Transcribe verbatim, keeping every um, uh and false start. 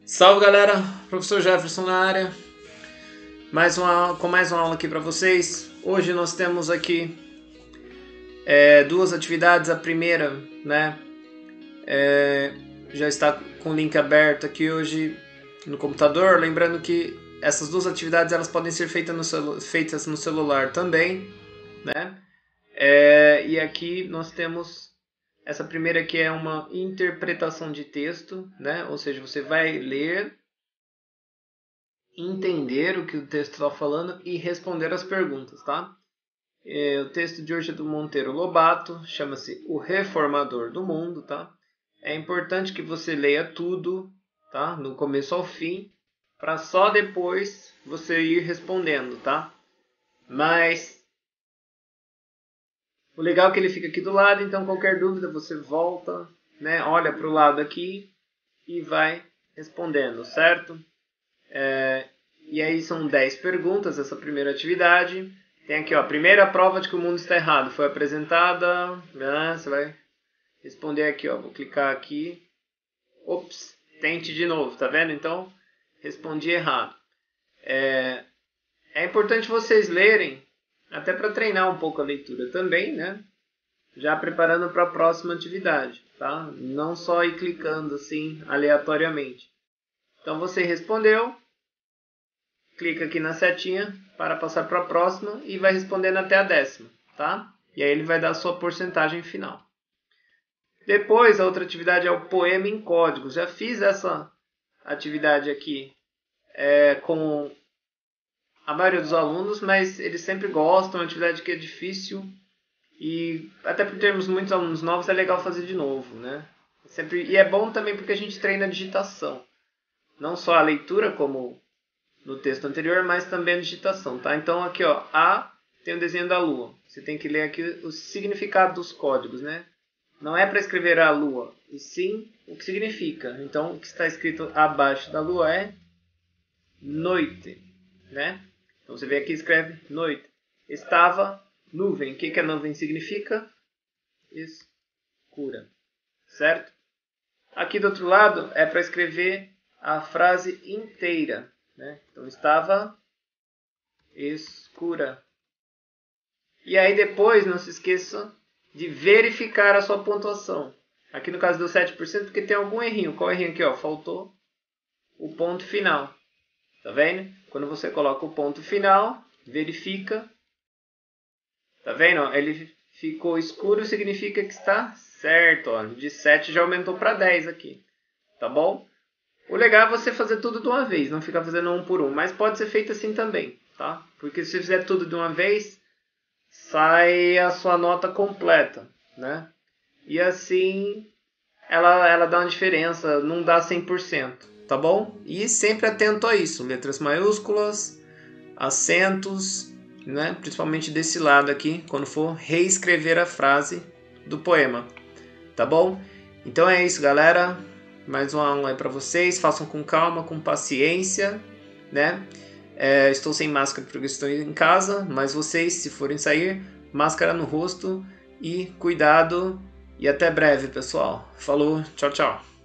Salve galera, professor Jefferson na área, mais uma, com mais uma aula aqui para vocês. Hoje nós temos aqui é, duas atividades. A primeira, né, é, já está com o link aberto aqui hoje no computador. Lembrando que essas duas atividades elas podem ser feitas no, celu feitas no celular também, né? É, e aqui nós temos essa primeira, que é uma interpretação de texto, né? Ou seja, você vai ler, entender o que o texto está falando e responder as perguntas, tá? É, o texto de hoje é do Monteiro Lobato, chama-se O Reformador do Mundo, tá? É importante que você leia tudo, tá? Do começo ao fim, para só depois você ir respondendo, tá? Mas o legal é que ele fica aqui do lado, então qualquer dúvida você volta, né, olha para o lado aqui e vai respondendo, certo? É, e aí são dez perguntas essa primeira atividade. Tem aqui, ó, a primeira prova de que o mundo está errado foi apresentada, né, você vai responder aqui, ó, vou clicar aqui, ops, tente de novo, tá vendo? Então, respondi errado. É, é importante vocês lerem, até para treinar um pouco a leitura também, né? Já preparando para a próxima atividade, tá? Não só ir clicando assim aleatoriamente. Então você respondeu, clica aqui na setinha para passar para a próxima e vai respondendo até a décima, tá? E aí ele vai dar a sua porcentagem final. Depois a outra atividade é o poema em códigos. Já fiz essa atividade aqui é, com a maioria dos alunos, mas eles sempre gostam, é uma atividade que é difícil e até por termos muitos alunos novos é legal fazer de novo, né? Sempre, e é bom também porque a gente treina a digitação, não só a leitura como no texto anterior, mas também a digitação, tá? Então aqui, ó, A tem o desenho da lua, você tem que ler aqui o significado dos códigos, né? Não é para escrever a lua, e sim o que significa. Então o que está escrito abaixo da lua é noite, né? Então você vê aqui, escreve noite. Estava nuvem. O que, que a nuvem significa? Escura. Certo? Aqui do outro lado é para escrever a frase inteira, né? Então estava escura. E aí depois não se esqueça de verificar a sua pontuação. Aqui no caso deu sete por cento porque tem algum errinho. Qual errinho aqui? Ó? Faltou o ponto final. Tá vendo? Quando você coloca o ponto final, verifica. Tá vendo? Ele ficou escuro, significa que está certo. Ó. De sete já aumentou para dez aqui. Tá bom? O legal é você fazer tudo de uma vez, não ficar fazendo um por um. Mas pode ser feito assim também, tá? Porque se você fizer tudo de uma vez, sai a sua nota completa, né? E assim, ela, ela dá uma diferença, não dá cem por cento. Tá bom? E sempre atento a isso, letras maiúsculas, acentos, né? Principalmente desse lado aqui, quando for reescrever a frase do poema, tá bom? Então é isso, galera, mais uma aula aí para vocês, façam com calma, com paciência, né? É, estou sem máscara porque estou em casa, mas vocês, se forem sair, máscara no rosto e cuidado, e até breve, pessoal. Falou, tchau, tchau.